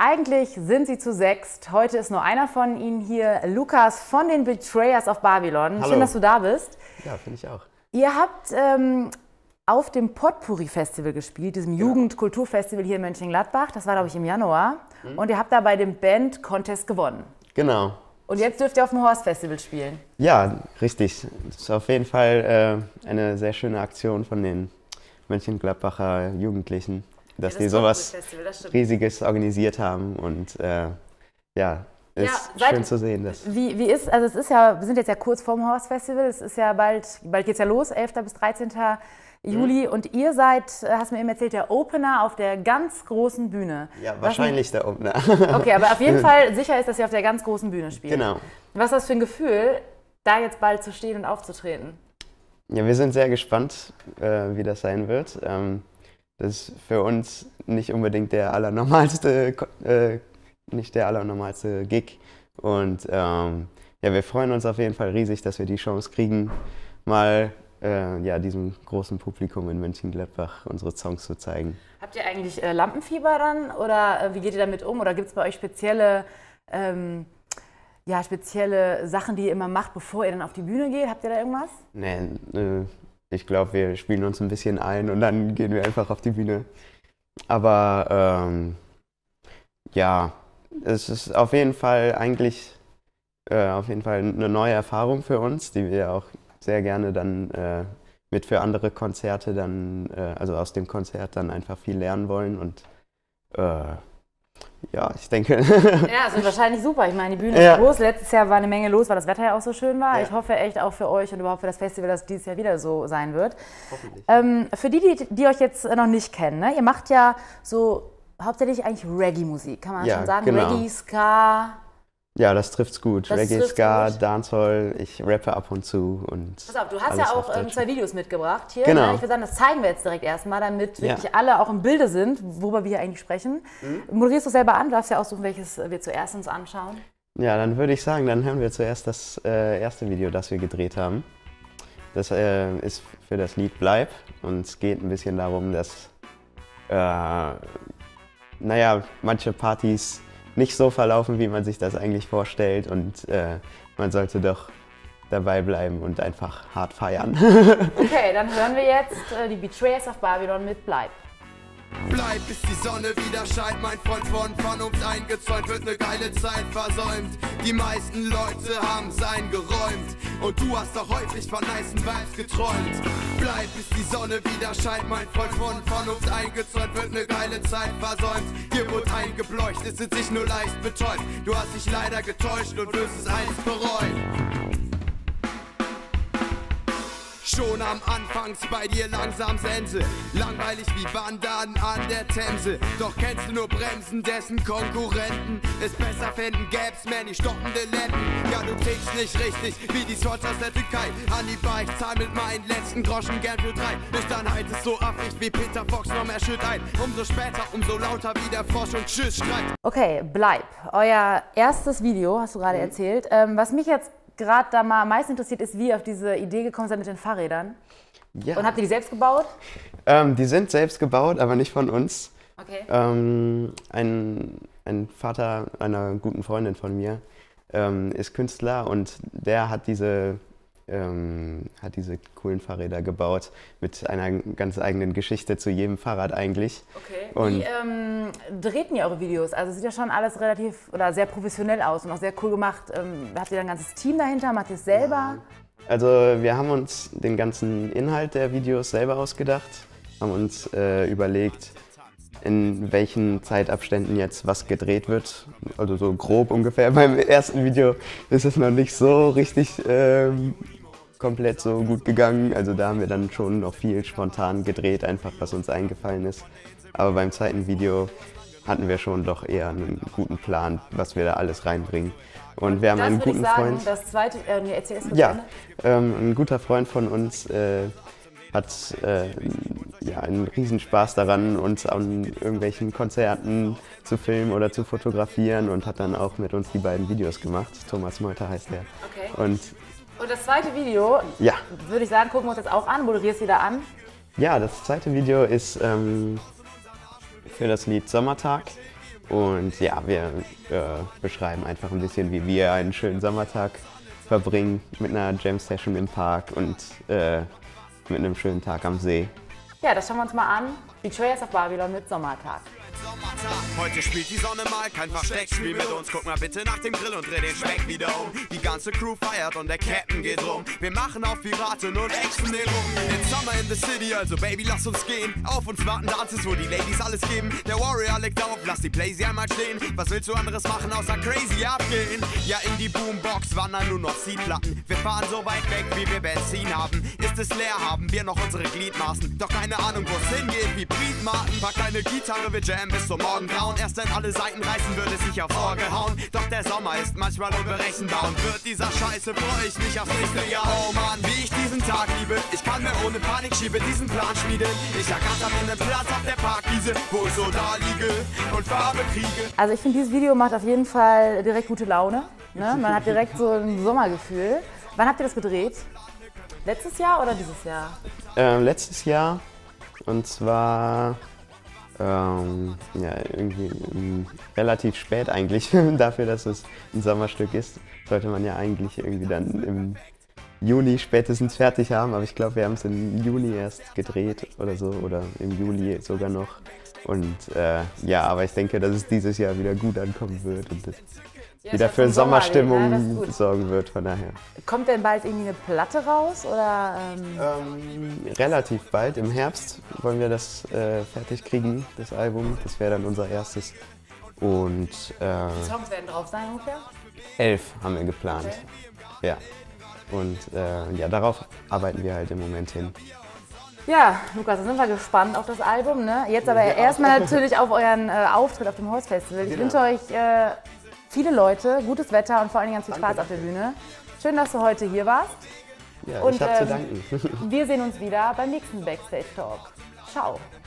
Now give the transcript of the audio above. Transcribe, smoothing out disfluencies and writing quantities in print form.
Eigentlich sind sie zu sechst. Heute ist nur einer von ihnen hier, Lukas von den Betrayers of Babylon. Hallo. Schön, dass du da bist. Ja, finde ich auch. Ihr habt auf dem Potpourri-Festival gespielt, diesem Jugendkulturfestival hier in Mönchengladbach. Das war, glaube ich, im Januar. Und ihr habt da bei dem Band-Contest gewonnen. Genau. Und jetzt dürft ihr auf dem Horst-Festival spielen. Ja, richtig. Das ist auf jeden Fall eine sehr schöne Aktion von den Mönchengladbacher Jugendlichen, dass die sowas Riesiges organisiert haben. Und ist schön zu sehen. Wie ist, also es ist ja, wir sind jetzt ja kurz vorm Horst-Festival, es ist ja bald geht es ja los, 11. bis 13. Juli. Und ihr seid, hast mir eben erzählt, der Opener auf der ganz großen Bühne. Ja, wahrscheinlich der Opener. Okay, aber auf jeden Fall sicher ist, dass ihr auf der ganz großen Bühne spielt. Genau. Was ist das für ein Gefühl, da jetzt bald zu stehen und aufzutreten? Ja, wir sind sehr gespannt, wie das sein wird. Das ist für uns nicht unbedingt der allernormalste Gig. Und wir freuen uns auf jeden Fall riesig, dass wir die Chance kriegen, mal diesem großen Publikum in Mönchengladbach unsere Songs zu zeigen. Habt ihr eigentlich Lampenfieber dann oder wie geht ihr damit um? Oder gibt es bei euch spezielle Sachen, die ihr immer macht, bevor ihr dann auf die Bühne geht? Habt ihr da irgendwas? Nee, ich glaube, wir spielen uns ein bisschen ein und dann gehen wir einfach auf die Bühne. Aber es ist auf jeden Fall eine neue Erfahrung für uns, die wir auch sehr gerne dann mit für andere Konzerte dann, also aus dem Konzert dann einfach viel lernen wollen und ich denke. Ja, es wird wahrscheinlich super. Ich meine, die Bühne ist groß. Letztes Jahr war eine Menge los, weil das Wetter ja auch so schön war. Ja. Ich hoffe echt auch für euch und überhaupt für das Festival, dass dieses Jahr wieder so sein wird. Hoffentlich. Für die euch jetzt noch nicht kennen, ne? Ihr macht ja so hauptsächlich eigentlich Reggae-Musik, kann man schon sagen? Genau. Reggae, Ska. Ja, das trifft's gut. Reggae, Ska, Dancehall, ich rappe ab und zu. Und pass auf, du hast ja auch 2 Videos mitgebracht hier. Genau. Ne? Ich würde sagen, das zeigen wir jetzt direkt erstmal, damit wirklich alle auch im Bilde sind, worüber wir hier eigentlich sprechen. Moderierst du selber an, du darfst ja aussuchen, welches wir zuerst uns anschauen. Ja, dann würde ich sagen, dann hören wir zuerst das erste Video, das wir gedreht haben. Das ist für das Lied Bleib und es geht ein bisschen darum, dass manche Partys nicht so verlaufen, wie man sich das eigentlich vorstellt und man sollte doch dabei bleiben und einfach hart feiern. Okay, dann hören wir jetzt die Betrayers of Babylon mit Bleib. Bleib, bis die Sonne wieder scheint, mein Freund, von Vernunft eingezäunt, wird ne geile Zeit versäumt. Die meisten Leute haben's eingeräumt und du hast doch häufig von nicen Vibes geträumt. Bleib, bis die Sonne wieder scheint, mein Freund, von Vernunft eingezäunt, wird ne geile Zeit versäumt. Dir wurde eingebläucht, es sind sich nur leicht betäubt. Du hast dich leider getäuscht und wirst es einst bereuen. Schon am Anfangs bei dir langsam Sense, langweilig wie Wandern an der Themse. Doch kennst du nur Bremsen, dessen Konkurrenten es besser finden, gäb's mehr die stockende Letten. Ja, du tickst nicht richtig wie die Swatch aus der Türkei. An die Bar, ich zahl mit meinen letzten Groschen gern für 3. Nüchternheit ist so affig wie Peter Fox, noch mehr Shit ein. Umso später, umso lauter wie der Frosch und Tschüss schreit. Okay, Bleib. Euer erstes Video, hast du gerade erzählt. Was mich jetzt gerade da mal am meisten interessiert ist, wie ihr auf diese Idee gekommen seid mit den Fahrrädern. Ja. Und habt ihr die selbst gebaut? Die sind selbst gebaut, aber nicht von uns. Okay. Ein Vater einer guten Freundin von mir ist Künstler und der hat diese coolen Fahrräder gebaut mit einer ganz eigenen Geschichte zu jedem Fahrrad eigentlich. Okay. Wie drehten ihr eure Videos? Also sieht ja schon alles relativ oder sehr professionell aus und auch sehr cool gemacht. Habt ihr da ein ganzes Team dahinter? Macht ihr es selber? Also wir haben uns den ganzen Inhalt der Videos selber ausgedacht, haben uns überlegt, in welchen Zeitabständen jetzt was gedreht wird. Also so grob ungefähr. Beim ersten Video ist es noch nicht so richtig komplett so gut gegangen. Also da haben wir dann schon noch viel spontan gedreht, einfach was uns eingefallen ist. Aber beim zweiten Video hatten wir schon doch eher einen guten Plan, was wir da alles reinbringen. Und wir haben einen guten Freund. Das zweite, erzähl es ein guter Freund von uns hat einen Riesenspaß daran, uns an irgendwelchen Konzerten zu filmen oder zu fotografieren und hat dann auch mit uns die beiden Videos gemacht. Thomas Meuter heißt er. Okay. Und das zweite Video, würde ich sagen, gucken wir uns jetzt auch an. Moderierst du wieder an? Ja, das zweite Video ist für das Lied Sommertag. Und ja, wir beschreiben einfach ein bisschen, wie wir einen schönen Sommertag verbringen mit einer Jam-Session im Park und mit einem schönen Tag am See. Ja, das schauen wir uns mal an. Betrayers of Babylon mit Sommertag. Heute spielt die Sonne mal kein Versteckspiel mit uns. Guck mal bitte nach dem Grill und dreh den Speck wieder um. Die ganze Crew feiert und der Captain geht rum. Wir machen auf Piraten und ächzen den rum. It's summer in the city, also Baby, lass uns gehen. Auf uns warten Dances, wo die Ladies alles geben. Der Warrior legt auf, lass die Playsee einmal stehen. Was willst du anderes machen, außer crazy abgehen? Ja, in die Boombox wandern nur noch Seedplatten. Wir fahren so weit weg, wie wir Benzin haben. Ist es leer, haben wir noch unsere Gliedmaßen. Doch keine Ahnung, wo es hingeht, wie Briefmarken. Pack eine Gitarre, wir jammen bis zum Morgengrauen. Erst wenn alle Seiten reißen, wird es sich aufs Ohr gehauen. Doch der Sommer ist manchmal unberechenbar und wird dieser Scheiße freu ich mich aufs nächste Jahr. Oh Mann, wie ich diesen Tag liebe. Ich kann mir ohne Panik-Schiebe diesen Plan schmieden. Ich ergatter mir einen Platz auf der Parkwiese, wo ich so da liege und Farbe kriege. Also ich finde, dieses Video macht auf jeden Fall direkt gute Laune. Ne? Man hat direkt so ein Sommergefühl. Wann habt ihr das gedreht? Letztes Jahr oder dieses Jahr? Letztes Jahr, und zwar ja, irgendwie relativ spät eigentlich, dafür, dass es ein Sommerstück ist. Sollte man ja eigentlich irgendwie dann im Juni spätestens fertig haben, aber ich glaube, wir haben es im Juni erst gedreht oder so, oder im Juli sogar noch. Und ja, aber ich denke, dass es dieses Jahr wieder gut ankommen wird und das wieder für Sommerstimmung sorgen wird, von daher. Kommt denn bald irgendwie eine Platte raus, oder? Relativ bald, im Herbst wollen wir das fertig kriegen, das Album. Das wäre dann unser erstes. Und die Songs werden drauf sein ungefähr? 11 haben wir geplant. Okay. Ja. Und ja, darauf arbeiten wir halt im Moment hin. Ja, Lukas, da sind wir gespannt auf das Album. Ne? Jetzt aber erstmal natürlich auf euren Auftritt auf dem Horst Festival. Ich wünsche euch viele Leute, gutes Wetter und vor allem ganz viel Spaß auf der Bühne. Schön, dass du heute hier warst. Ja, und ich habe zu danken. Wir sehen uns wieder beim nächsten Backstage Talk. Ciao.